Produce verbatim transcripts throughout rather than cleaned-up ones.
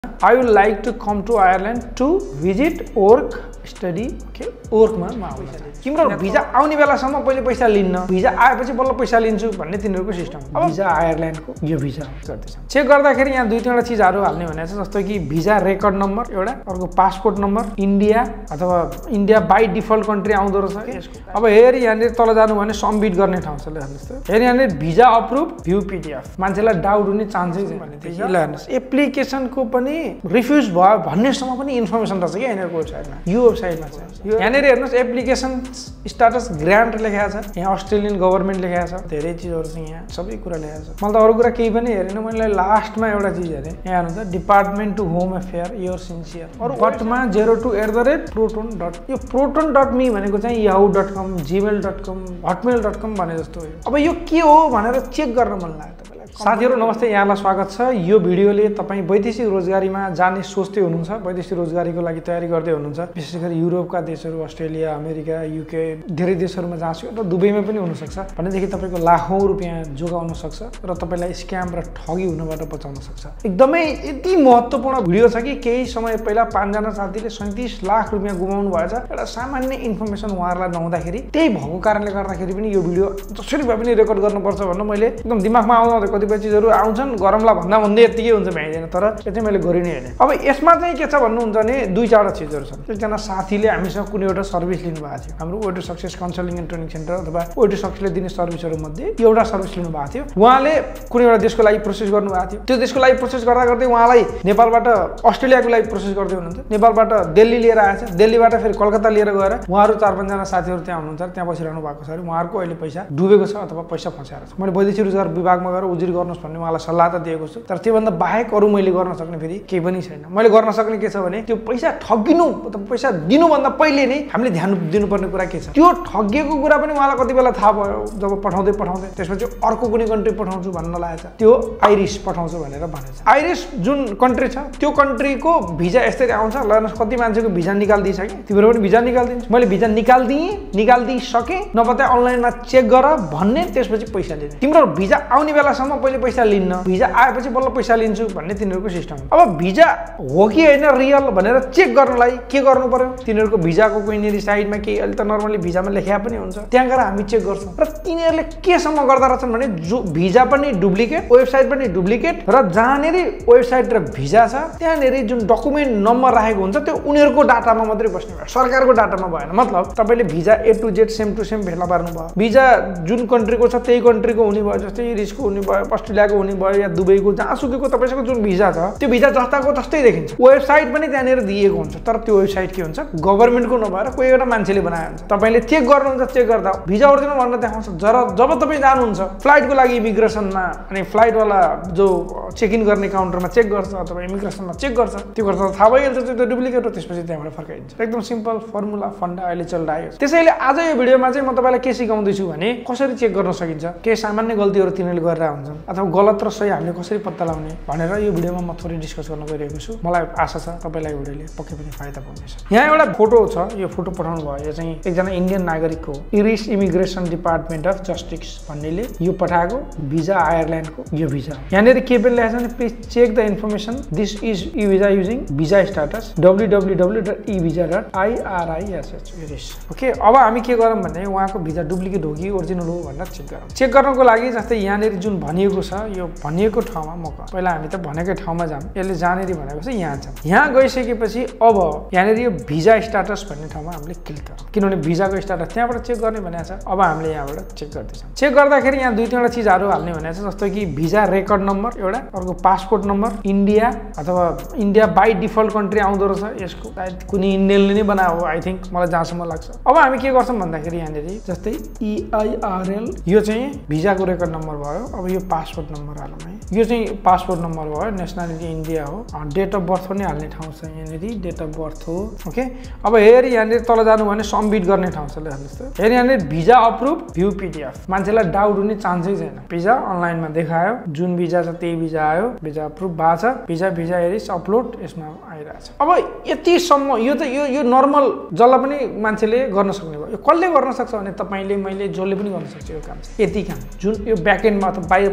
I would like to come to Ireland to visit, work, study. Okay, work मा म आउँछु। तिम्रो visa आउने बेलासम्म पहिले पैसा लिन्न, भिजा आएपछि बल्ल पैसा लिन्छु भन्ने तिनीहरुको सिस्टम हो। भिजा आयरल्यान्डको यो भिजा गर्दैछ। चेक गर्दाखेरि यहाँ दुई तीनवटा चीजहरु हाल्ने भनेको छ, जस्तो कि भिजा रेकर्ड नम्बर एउटा, अर्को पासपोर्ट नम्बर, इन्डिया अथवा इन्डिया बाइ डिफल्ट कन्ट्री आउँदो रहेछ यसको। अब हेर यहाँले तल जानु भने सबमिट गर्ने ठाउँ छ, ल हेर्नुस् त। हेर यहाँले भिजा अप्रुभ भ्यू पीडीएफ, मान्छेलाई डाउट हुने चान्सै छैन भने त्यही ल हेर्नुस्। एप्लिकेसनको पनि रिफ्युज भयो भन्नेसम्म पनि इन्फर्मेसन रहेछ के यहाँको वेबसाइटमा। यो वेबसाइटमा छ यहाँनेर हेर्नुस्, एप्लिकेसन स्टेटस ग्रान्ट लेखेको छ, यहाँ अस्ट्रेलियन गभर्नमेन्ट लेखेको छ, धेरै चीजहरु छ यहाँ, सबै कुरा लेखेको छ। मैले त अरु कुरा केही पनि हेरेन, मैले लास्टमा एउटा चीज हेरे, यहाँ हेर्नु त, department to home affair your sincere, अरु बटमा zero two at the rate proton dot यो proton dot me भनेको चाहिँ yahoo dot com, gmail dot com, hotmail dot com भने जस्तो हो। अब यो के हो भनेर चेक गर्न मन लाग्यो तपाईलाई। साथीहरु नमस्ते, यहाँलाई स्वागत छ। यो भिडियोले तपाई वैदेशिक रोजगारीमा जाने सोच्दै हुनुहुन्छ, वैदेशिक रोजगारीको लागि तयारी गर्दै हुनुहुन्छ, विशेष गरी युरोपका देशहरु, अस्ट्रेलिया, अमेरिका, युके, धेरै देशहरुमा जान्छु र दुबईमा पनि हुन सक्छ भनेदेखि तपाईको लाखौं रुपैयाँ जोगाउन सक्छ र तपाईलाई स्क्याम र ठगी हुनबाट बचाउन सक्छ। एकदमै यति महत्त्वपूर्ण भिडियो छ कि केही समय पहिला पाँच जना साथीले सैंतीस लाख रुपैयाँ गुमाउनु भएछ। एउटा सामान्य इन्फर्मेसन उहाँहरुलाई नहुँदाखेरि, त्यही भएको कारणले गर्दाखेरि पनि यो भिडियो जसरी भए पनि रेकर्ड गर्नुपर्छ भनेर मैले एकदम दिमागमा आउँदै कतिपय चीजहरु आउँछन्, गरमला भन्दा भन्दै यतिकै हुन्छ भ्याइदैन, तर यो चाहिँ मैले गरि नै हेरेँ। अब यसमा चाहिँ के छ भन्नुहुन्छ भने दुई चारवटा चीजहरु छन्। एकजना साथीले हामीसँग कुनै एउटा सर्भिस लिनु भएको थियो, हाम्रो way to success consulting and training centre अथवा वे टु सक्सेसले दिने सर्भिसहरु मध्ये एउटा सर्भिस लिनु भएको थियो। उहाँले कुनै एउटा देशको लागि प्रोसेस गर्नु भएको थियो। त्यो देशको लागि प्रोसेस गर्दा गर्दै उहाँलाई नेपालबाट अस्ट्रेलियाको लागि प्रोसेस गर्दै हुनुहुन्छ, नेपालबाट दिल्ली लिएर आएछ, दिल्लीबाट फेरि कलकत्ता लिएर गएर उहाँहरु चार पाँच जना साथीहरु त्यहाँ हुनुहुन्छ, त्यहाँ बसिरहनु भएको छ। उहाँहरुको अहिले पैसा डुबेको छ अथवा पैसा फँसाएर छ। मैले वैदेशिक रोजगार विभागमा गएर उजुरी गर्नुस् भन्ने उहाँलाई सल्लाह त दिएको छु, तर त्योभन्दा बाहेक अरु मैले गर्न सक्ने फेरि केही पनि छैन। मैले गर्न सक्ने के छ भने त्यो पैसा ठगिनु अथवा पैसा दिनुभन्दा पहिले नै हामीले ध्यान दिनुपर्ने कुरा के छ, त्यो ठगिएको कुरा पनि उहाँलाई कति बेला थाहा भयो जब पठाउँदै पठाउँदै त्यसपछि अर्को कुनै कन्ट्री पठाउँछु भन्न लागेछ, त्यो आइरिस पठाउँछु भनेर भनेछ। आइरिस जुन कन्ट्री छ त्यो कन्ट्रीको भिजा यसरी आउँछ। ल कति मान्छेको भिजा निकाल्दिसके, तिम्रो पनि भिजा निकाल्दिन्छ। मैले भिजा निकाल्दिएँ, निकाल्दिसके, नभए अनलाइनमा चेक गर भन्ने, त्यसपछि पैसा लिने। तिम्रो भिजा आउने बेलासम्म पहिले पैसा लिन्न, भिजा आएपछि बल्ल पैसा लिन्छु भन्ने तिनीहरुको सिस्टम हो। अब भिजा हो कि हैन रियल भनेर चेक गर्नलाई के गर्नु पर्यो, तिनीहरुको भिजाको कुनै साइडमा के अहिले त नर्मली भिजामा लेखेको पनि हुन्छ, त्यहाँ गएर हामी चेक गर्छौं। र तिनीहरुले केसम्म गर्दा रहेछन् भने जो भिजा पनि डुप्लिकेट, वेबसाइट पनि डुप्लिकेट, र जहाँनेरि वेबसाइट र भिजा छ त्यहाँनेरि जुन डकुमेन्ट नम्बर राखेको हुन्छ त्यो उनीहरुको डाटामा मात्रै बस्ने भयो, सरकारको डाटामा भएन। मतलब तपाईले visa A to Z same to same भेट्ला पार्नु भयो, भिजा जुन कन्ट्रीको छ त्यही कन्ट्रीको हुने भयो, जस्तै इरिसको हुने भयो, अस्ट्रेलियाको हुने भयो, या दुबईको जहाँसुकैको तपाईसँग जुन भिजा छ त्यो भिजा जस्ताको तस्तै देखिन्छ। वेबसाइट पनि त्यहाँनेर दिएको हुन्छ, तर त्यो वेबसाइट के हुन्छ, गभर्नमेन्टको नभएर कोही एउटा मान्छेले बनाएको हुन्छ। तपाईले चेक गर्नुहुन्छ, चेक गर्दा भिजा ओरिजिनल भनेर देखाउँछ। जर जब तपाई जानुहुन्छ फ्लाइटको लागि इमिग्रेसनमा, अनि फ्लाइटवाला जो चेक इन गर्ने काउन्टरमा चेक गर्छ अथवा इमिग्रेसनमा चेक गर्छ, त्यो गर्दा थाहा भइहाल्छ त्यो डुप्लिकेट हो, त्यसपछि त्यहाँबाट फर्काइन्छ। एकदम सिम्पल फर्मुला फन्डा अहिले चलिरहेको छ। त्यसैले आज यो भिडियोमा चाहिँ म तपाईलाई के सिकाउँदैछु भने कसरी चेक गर्न सकिन्छ, के सामान्य गल्तीहरु तिनीहरूले गरेर हुन्छन् अथवा गलत र सही हामीले कसरी पत्ता लगाउने भनेर यो भिडियोमा म थोरै डिस्कस गर्न गइरहेको छु। मलाई आशा छ तपाईलाई भिडियोले पक्कै पनि फाइदा पुग्नेछ। यहाँ एउटा फोटो छ, यो फोटो पठाउनु भयो, यो चाहिँ एकजना इन्डियन नागरिकको, Irish immigration department of justice भन्नेले यो पठाएको भिजा आयरल्यान्डको यो भिजा। यहाँनेर के पनि लेखेको छ भने please check the information, this is e visa using visa status W W W dot e visa dot I R I S H Irish. Okay, अब हामी के गरौँ भने उहाँको भिजा डुप्लिकेट हो कि ओरिजिनल हो भनेर चेक गरौँ। चेक गर्नको लागि जस्तै यहाँनेर जुन भनिएको छ यो भनिएको ठाउँमा म पहिला हामी त भनेकै ठाउँमा जाम, यसले जहाँनेरि भनेको छ यहाँ जाम। यहाँ गइसकेपछि अब यहाँनेर यो भिजा स्टेटस भन्ने ठाउँमा हामीले क्लिक गरौँ, किनभने भिजाको स्टेटस त्यहाँबाट चेक गर्ने भनेको छ। अब हामीले यहाँबाट चेक गर्दैछौँ। चेक गर्दाखेरि यहाँ दुई तीनवटा चीजहरु हाल्ने भनेको छ, जस्तो कि भिजा रेकर्ड नम्बर एउटा, अर्को पासपोर्ट नम्बर, इन्डिया अथवा इन्डिया बाइ डिफल्ट कन्ट्री आउँदो रहेछ यसको, सायद कुनै इन्डियनले नै बनाएको हो आई थिंक, मलाई जहाँसम्म लाग्छ। अब हामी के गर्छौँ भन्दाखेरि यहाँनेरि जस्तै ई आई आर एल यो चाहिँ भिजाको रेकर्ड नम्बर भयो। अब यो पासपोर्ट नम्बर हालौँ है, यो चाहिँ पासपोर्ट नम्बर भयो, नेसनालिटी इन्डिया हो, डेट अफ बर्थ पनि हाल्ने ठाउँ छ यहाँनेरि, डेट अफ बर्थ हो। ओके, अब हेर यहाँनेरि तल जानु भने सबमिट गर्ने ठाउँ छ, ल हेर्नुस् त। हेर यहाँनेरि भिजा अप्रुभ भ्यू पीडीएफ, मान्छेलाई डाउट हुने चान्सै छैन। भिजा अनलाइनमा देखायो, जुन भिजा छ त्यही भिजा आयो, भिजा अप्रुभ भएको छ, भिजा भिजा हेरिस अपलोड यसमा आइरहेछ। अब यतिसम्म यो त यो यो नर्मल जसलाई पनि मान्छेले गर्न सक्ने भयो। यो कसले गर्न सक्छ भने तपाईले मैले जसले पनि गर्न सक्छ यो काम। यति काम जुन यो ब्याकएन्डमा अथवा बाहिर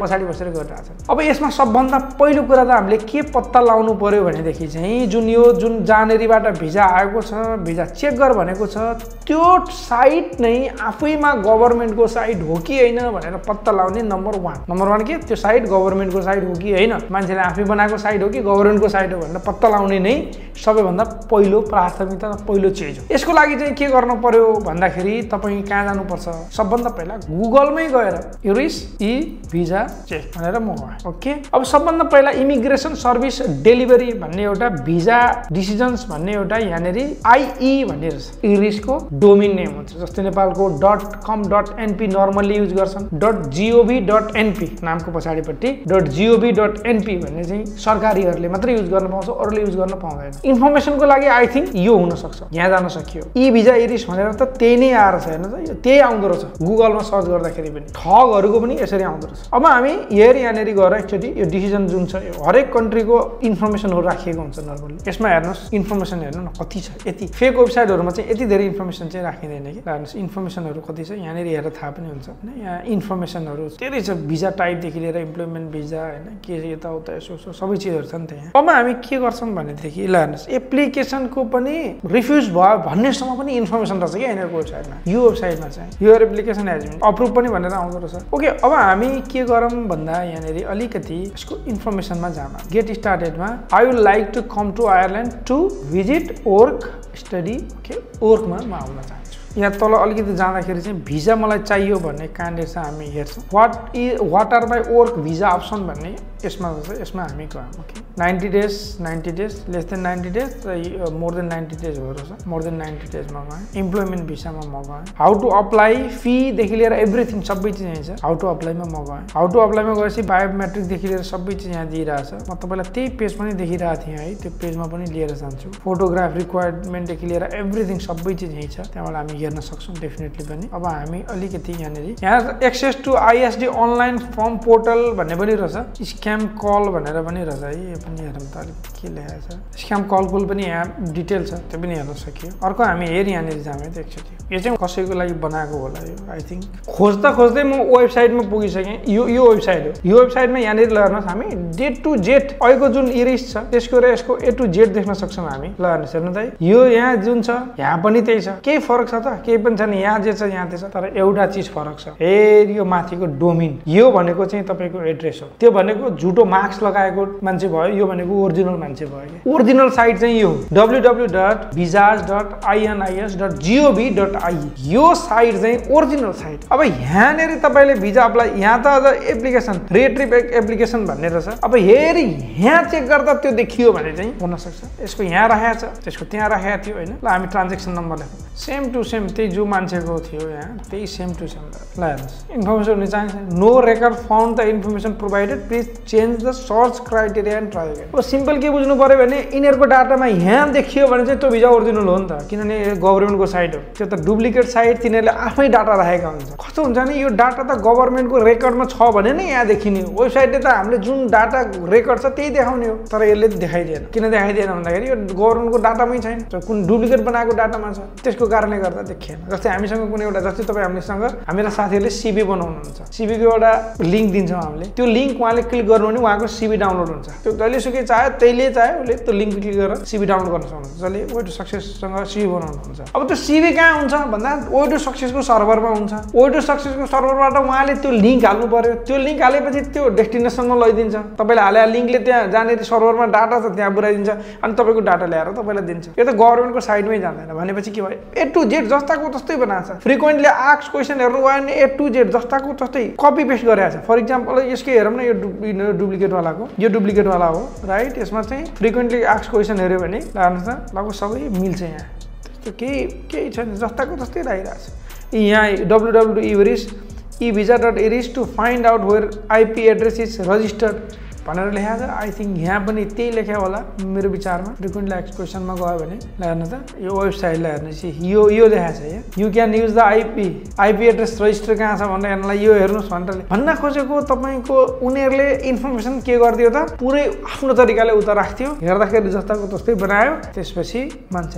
पछाडि बसेर गरिरहेको छ। अब यसमा सबभन्दा पहिलो कुरा त हामीले के पत्ता लगाउनु पर्यो भनेदेखि चाहिँ जुन यो जुन जहाँनेरिबाट भिजा आएको छ, भिजा चेक गर भनेको छ, त्यो साइट नै आफैमा गभर्नमेन्टको साइट हो कि होइन भनेर पत्ता लगाउने नम्बर वान नम्बर वान के त्यो साइट गभर्नमेन्टको साइट हो कि होइन, मान्छेले आफै बनाएको साइट हो कि गभर्नमेन्टको साइट हो भनेर पत्ता लगाउने नै सबैभन्दा पहिलो प्राथमिकता पहिलो चिज हो। यसको लागि चाहिँ के गर्नु पर्यो भन्दाखेरि तपाईँ कहाँ जानुपर्छ, सबभन्दा पहिला गुगलमै गएर युरिस ई भिजा चेक भनेर म गएँ। ओके, अब सबभन्दा पहिला इमिग्रेसन सर्भिस डेलिभरी भन्ने एउटा भिजा डिसिजन्स भन्ने एउटा यहाँनिर आइई भन्ने रहेछ, युरिसको डोमेन नेम हुन्छ। जस्तै नेपालको dot com dot NP normally use गर्छन्, डट जिओभी डट एनपी नामको पछाडिपट्टि डट जिओभी डट एनपी भन्ने चाहिँ सरकारीहरूले मात्रै युज गर्न पाउँछ, अरूले युज गर्न पाउँदैन। इन्फर्मेसनको लागि आई थिङ्क यो हुनसक्छ, यहाँ जान सकियो। ई भिजा इरिस भनेर त त्यही नै आएर छ, हेर्नु त त्यही आउँदो रहेछ गुगलमा सर्च गर्दाखेरि पनि, ठगहरूको पनि यसरी आउँदो रहेछ। अब हामी हेर यहाँनिर गएर एकचोटि यो डिसिजन जुन छ हरेक कन्ट्रीको इन्फर्मेसनहरू राखिएको हुन्छ नर्मली। यसमा हेर्नुहोस् इन्फर्मेसन हेर्नु न कति छ, यति फेक वेबसाइटहरूमा चाहिँ यति धेरै इन्फर्मेसन चाहिँ राखिँदैन कि। हेर्नुहोस् इन्फर्मेसनहरू कति छ यहाँनिर हेरेर थाहा पनि हुन्छ होइन। यहाँ इन्फर्मेसनहरू धेरै छ, भिजा टाइपदेखि लिएर इम्प्लोइमेन्ट भिजा होइन के यताउता यसो यसो सबै चिजहरू छ नि त यहाँ। अब हामी के गर्छौँ भनेदेखि ल हेर्नुहोस् एप्लिकेसनको पनि रिफ्युज भयो भन्नेसम्म पनि इन्फर्मेसन रहेछ क्या यिनीहरूको वेबसाइटमा। यो वेबसाइटमा चाहिँ यो एप्लिकेसन हेज बिन अप्रुभ पनि भनेर आउँदो रहेछ। ओके, अब हामी के गरौँ भन्दा यहाँनिर अलिकति यसको इन्फर्मेसनमा जामा गेट स्टार्टेडमा I would like to come to Ireland to visit work study. Okay, वर्कमा म आउन चाहन्छु। यहाँ तल अलिकति जाँदाखेरि चाहिँ भिजा मलाई चाहियो भन्ने कहाँनिर चाहिँ हामी हेर्छौँ what E what are my work visa option भन्ने यसमा चाहिँ यसमा हामी गयौँ। Okay, ninety days ninety days less than ninety days र मोर देन नाइन्टी डेज हो रहेछ। मोर देन नाइन्टी डेजमा गएँ। इम्प्लोइमेन्ट भिसामा म गएँ। हाउ टु अप्लाई फीदेखि लिएर एभ्रिथिङ सबै चिज यहीँ छ। हाउ टु अप्लाईमा म गएँ। हाउ टु अप्लाईमा गएपछि बायोमेट्रिकदेखि लिएर सबै चिज यहाँ दिइरहेछ। म तपाईँलाई त्यही पेज पनि देखिरहेको थिएँ है, त्यो पेजमा पनि लिएर जान्छु। फोटोग्राफ रिक्वायरमेन्टदेखि लिएर एभ्रिथिङ सबै चिज यहीँ छ, त्यहाँबाट हामी हेर्न सक्छौँ डेफिनेटली पनि। अब हामी अलिकति यहाँनिर यहाँ access to ISD online form portal भन्ने पनि रहेछ, स्क्याम कल भनेर पनि रहेछ है। यो पनि हेरौँ त अलिक के लेखेको छ, स्क्याम कलकुल पनि यहाँ डिटेल छ, त्यो पनि हेर्न सकियो। अर्को हामी हेर यहाँनिर जामेँ त एकचोटि यो चाहिँ कसैको लागि बनाएको होला यो आई थिङ्क। खोज्दा खोज्दै म वेबसाइटमा पुगिसकेँ। यो यो वेबसाइट हो। यो वेबसाइटमा यहाँनिर ल हेर्नुहोस् हामी डे टु जेड अहिलेको जुन इरिस छ त्यसको र यसको ए टु जेड देख्न सक्छौँ हामी। ल हेर्नुहोस् हेर्नु त यो यहाँ जुन छ यहाँ पनि त्यही छ, केही फरक छ त केही पनि छैन। यहाँ जे छ यहाँ त्यही छ, तर एउटा चिज फरक छ। ए यो माथिको डोमिन यो भनेको चाहिँ तपाईँको एड्रेस हो, त्यो भनेको झुटो मार्क्स लगाएको मान्छे भयो, यो भनेको ओरिजिनल मान्छे भयो। ओरिजिनल साइट चाहिँ यो W W dot visas dot INIS dot gov dot I, यो साइट चाहिँ ओरिजिनल साइट। अब यहाँनिर तपाईँले भिजा अप्लाई, यहाँ त अझ एप्लिकेसन रेट्रिप एप्लिकेसन भन्ने रहेछ। अब हेरी यहाँ चेक गर्दा त्यो देखियो भने चाहिँ हुनसक्छ यसको यहाँ राखेको छ त्यसको त्यहाँ राखेको थियो होइन। ल हामी ट्रान्जेक्सन नम्बर लेख्छौँ, सेम टु सेम त्यही जो मान्छेको थियो यहाँ त्यही सेम टु सेम। ल हेर्नुहोस् इन्फर्मेसन हुने चाहन्छ no record found the information provided please change the search criteria and try again. अब सिम्पल के बुझ्नु पर्यो भने यिनीहरूको डाटामा यहाँ देखियो भने चाहिँ त्यो भिजा ओरिजिनल हो नि त, किनभने गभर्मेन्टको साइट हो। त्यो त डुप्लिकेट साइट तिनीहरूले आफै डाटा राखेका हुन्छ। कस्तो हुन्छ नि यो डाटा त गभर्मेन्टको रेकर्डमा छ भने नै यहाँ देखिने हो। वेबसाइटले त हामीले जुन डाटा रेकर्ड छ त्यही देखाउने हो, तर यसले देखाइदिएन। किन देखाइदिएन भन्दाखेरि यो गभर्मेन्टको डाटामै छैन, कुन डुप्लिकेट बनाएको डाटामा छ, त्यसको कारणले गर्दा देखिएन। जस्तै हामीसँग कुनै एउटा जस्तै तपाईँ हामीसँग हामीलाई साथीहरूले सिबी बनाउनुहुन्छ, सिबीको एउटा लिङ्क दिन्छौँ हामीले, त्यो लिङ्क उहाँले क्लिक गर्नु भने उहाँको सिबी डाउनलोड हुन्छ। त्यो जहिलेसुकै चाह्यो त्यहीले चाह्यो उसले त्यो लिङ्क क्लिक गरेर सिबी डाउनलोड गर्न सक्नुहुन्छ, जसले वे टु सक्सेससँग सिबी बनाउनुहुन्छ। अब त्यो सिबी कहाँ हुन्छ भन्दा वे टु सक्सेसको सर्भरमा हुन्छ। वे टु सक्सेसको सर्भरबाट उहाँले त्यो लिङ्क हाल्नु पर्यो, त्यो लिङ्क हालेपछि त्यो डेस्टिनेसनमा लैदिन्छ। तपाईँले हाले लिङ्कले त्यहाँ जहाँनिर सर्भरमा डाटा छ त्यहाँ पुऱ्याइदिन्छ अनि तपाईँको डाटा ल्याएर तपाईँलाई दिन्छ। यो त गभर्मेन्टको साइटमै जाँदैन। भनेपछि के भयो, ए टु जेड जस्ताको तस्तै बनाएको छ। फ्रिक्वेन्टली आक्स क्वेसन हेर्नु भयो भने ए टु जेड जस्ताको तस्तै कपी पेस्ट गरेको छ। फर इक्जाम्पल यसकै हेरौँ न, यो डुप्लिकेटवालाको यो डुप्लिकेटवाला हो राइट। यसमा चाहिँ फ्रिक्वेन्टली आक्स क्वेसन हेऱ्यो भने हेर्नुहोस् त लगभग सबै मिल्छ। यहाँ त्यस्तो केही केही छैन, जस्ताको तस्तै राखिरहेको छ। यहाँ W W Irish e visa dot Irish to find out where IP address is registered भनेर लेखाएको छ। आई थिङ्क यहाँ पनि त्यही लेख्या होला मेरो विचारमा। फ्रिक्वेन्टली आस्क्ड क्वेसनमा गयो भने ल हेर्नु त यो वेबसाइटलाई हेर्नुहोस् यो यो लेखाएको छ यहाँ you can use the IP IP address register कहाँ छ भनेर हेर्नलाई यो हेर्नुहोस् भनेर भन्न खोजेको तपाईँको उनीहरूले इन्फर्मेसन के गरिदियो त पुरै आफ्नो तरिकाले उता राख्थ्यो, हेर्दाखेरि जस्ताको तस्तै बनायो, त्यसपछि मान्छेलाई ठग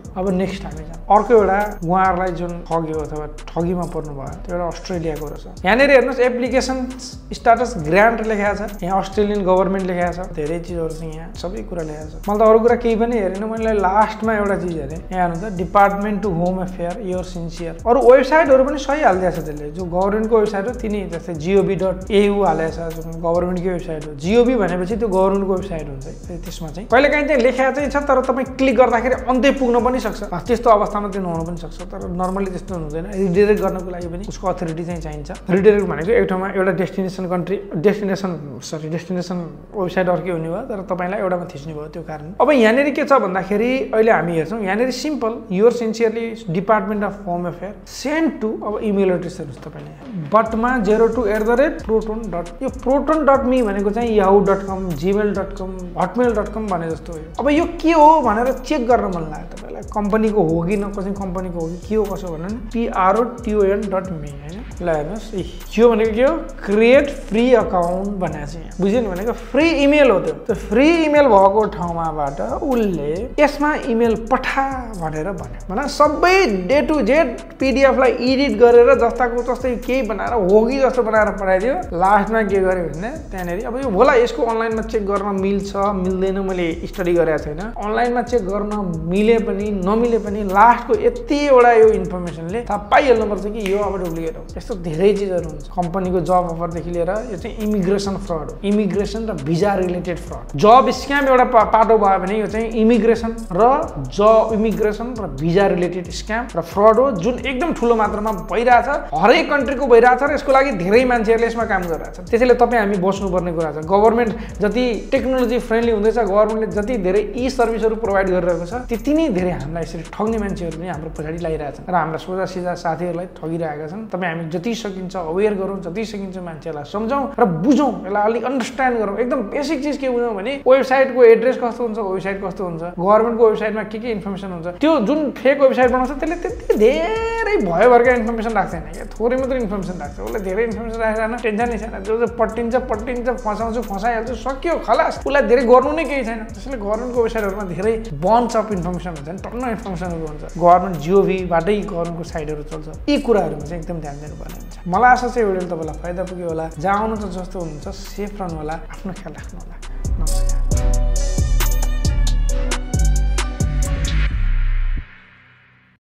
अब नेक्स्ट हामी जाउँ अर्को एउटा उहाँहरूलाई जुन ठग्यो अथवा ठगीमा पर्नु भयो त्यो एउटा अस्ट्रेलियाको रहेछ। यहाँनिर हेर्नुहोस् एप्लिकेसन स्टाटस ग्रान्ट लेखेको छ, यहाँ अस्ट्रेलियन गभर्मेन्ट लेखेको छ, धेरै चिजहरू छ यहाँ, सबै कुरा लेखेको छ। मैले त अरू कुरा केही पनि हेरेन, मैले लास्टमा एउटा चिज हेरेँ, यहाँ हेर्नु त department to home affair your sincere. अरू वेबसाइटहरू पनि सही हालिदिएको छ त्यसले, जो गभर्मेन्टको वेबसाइट हो तिनी जस्तै जिओभी डट एयु हालेको छ, जुन गभर्मेन्टकै वेबसाइट हो। जिओभी भनेपछि त्यो गभर्मेन्टको वेबसाइट हुन्छ, त्यसमा चाहिँ कहिलेकाहीँ चाहिँ लेखेको चाहिँ छ तर तपाईँ क्लिक गर्दाखेरि अन्त्य पुग्न पनि सक्छ, त्यस्तो अवस्थामा त्यो नहुन पनि सक्छ। तर नर्मली त्यस्तो हुँदैन, रिडाइरेक्ट गर्नको लागि पनि उसको अथोरिटी चाहिँ चाहिन्छ। रिडाइरेक्ट भनेको एक ठाउँमा एउटा destination country destination sorry destination website अर्कै हुने भयो, तर तपाईँलाई एउटामा थिच्ने भयो त्यो कारण। अब यहाँनिर के छ भन्दाखेरि अहिले हामी हेर्छौँ यहाँनिर simple your sincerely department of home affair send to, अब इमेल एड्रेस हेर्नुहोस् तपाईँले बटमा zero two at the rate Proton dot, यो प्रोटोन डट मी भनेको चाहिँ Yahoo dot com Gmail dot com Hotmail dot com भने जस्तो हो। अब यो के हो भनेर चेक गर्न मन लाग्यो तपाईँलाई, कम्पनीको हो कि न कसै कम्पनीको हो कि के हो कसो भन्नु नि पिआरओटिओएन डट मी होइन। ल हेर्नुहोस् यो भनेको के हो क्रिएट फ्री अकाउन्ट भनेको चाहिँ यहाँ बुझ्यो नि, भनेको फ्री इमेल हो त्यो। त्यो फ्री इमेल भएको ठाउँमाबाट उसले यसमा इमेल पठा भनेर भन्यो, भने सबै डे टु जेड पिडिएफलाई एडिट गरेर जस्ताको जस्तै केही बनाएर हो कि जस्तो बनाएर पठाइदियो। लास्टमा के गर्यो भने त्यहाँनिर अब यो होला यसको अनलाइनमा चेक गर्न मिल्छ मिल्दैन, मैले स्टडी गरेको छैन, अनलाइनमा चेक गर्न मिले पनि नमिले पनि लास्टको यतिवटा यो इन्फर्मेसनले थाहा पाइहाल्नुपर्छ कि यो अब डुप्लिकेट हो। यस्तो धेरै चिजहरू हुन्छ, कम्पनीको जब अफरदेखि लिएर यो चाहिँ इमिग्रेसन फ्रड हो, इमिग्रेसन र भिजा रिलेटेड फ्रड। जब स्क्याम एउटा पाटो भयो भने यो चाहिँ इमिग्रेसन र जब इमिग्रेसन र भिजा रिलेटेड स्क्याम र फ्रड हो, जुन एकदम ठुलो मात्रामा भइरहेछ, हरेक कन्ट्रीको भइरहेछ र यसको लागि धेरै मान्छेहरूले यसमा काम गरिरहेछ। त्यसैले तपाईँ हामी बस्नुपर्ने कुरा छ। गभर्मेन्ट जति टेक्नोलोजी फ्रेन्डली हुँदैछ, गभर्मेन्टले जति धेरै ई सर्भिसहरू प्रोभाइड गरिरहेको छ, त्यति नै धेरै हामीलाई यसरी ठग्ने मान्छेहरू पनि हाम्रो पछाडि लागिरहेछ र हाम्रा सोझा सिधा साथीहरूलाई ठगिरहेका छन्। तपाईँ हामी जति सकिन्छ अवेर गरौँ, जति सकिन्छ मान्छेहरूलाई सम्झौँ र बुझौँ, यसलाई अलिक अन्डरस्ट्यान्ड गरौँ। एकदम बेसिक चिज के बुझौँ भने वेबसाइटको एड्रेस कस्तो हुन्छ, वेबसाइट कस्तो हुन्छ, गभर्मेन्टको वेबसाइटमा के के इन्फर्मेसन हुन्छ, त्यो जुन फेक वेबसाइट बनाउँछ त्यसले त्यति धेरै भयो भरका इन्फर्मेसन राख्दैन क्या, थोरै मात्रै इन्फर्मेसन राख्छ। उसले धेरै इन्फर्मेसन राखेर टेन्सनै छैन, जो जो पट्टिन्छ पट्टिन्छ फसाउँछु फसाइहाल्छु सक्यो खलास, उसलाई धेरै गर्नु नै केही छैन। त्यसैले गभर्मेन्टको वेबसाइटहरूमा धेरै बन्च अफ इन्फर्मेसन हुन्छ, टन्न इन्फर्मेसनहरू हुन्छ, गभर्मेन्ट जिओभीबाटै गभर्मेन्टको साइटहरू चल्छ। यी कुराहरूमा चाहिँ एकदम ध्यान दिनुपर्ने हुन्छ। मलाई आशा चाहिँ भिडियोले तपाईँलाई फाइदा पुग्यो होला। जहाँ आउनु त जस्तो हुनुहुन्छ सेफ रहनु होला, आफ्नो ख्याल राख्नु होला।